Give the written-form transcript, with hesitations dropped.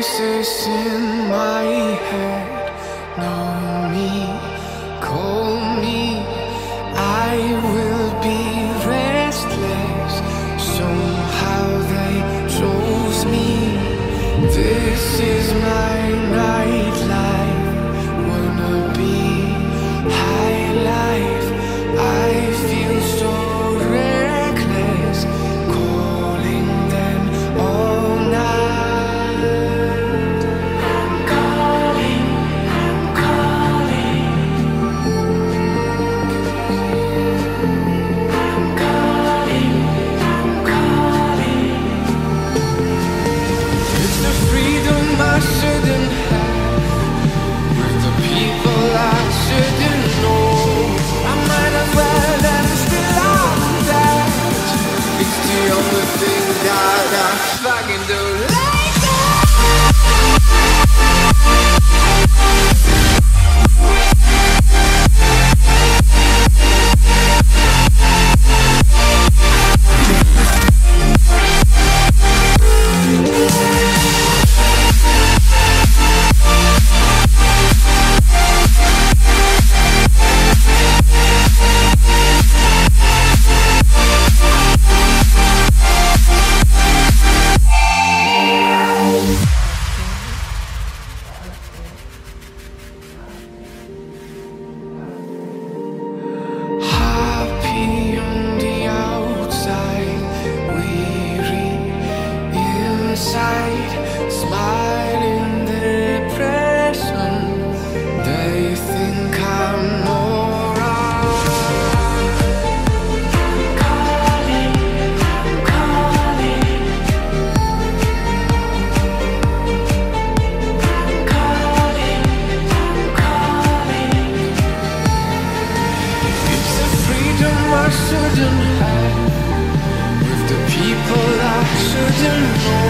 voices in my head know me, call me. I will be restless. Somehow they chose me. This is my nightlife. Wanna be high life. I feel so reckless, calling them all night. I'm calling, I'm calling. I'm calling, I'm calling. It's the freedom I shouldn't have, with the people I shouldn't know. I might as well end still on that. It's the only thing that I fucking do like that. Happy on the outside, weary inside, smiling depression. They think I'm alright. I'm calling, I'm calling. I'm calling, I'm calling. It's the freedom I shouldn't have, with the people I shouldn't know.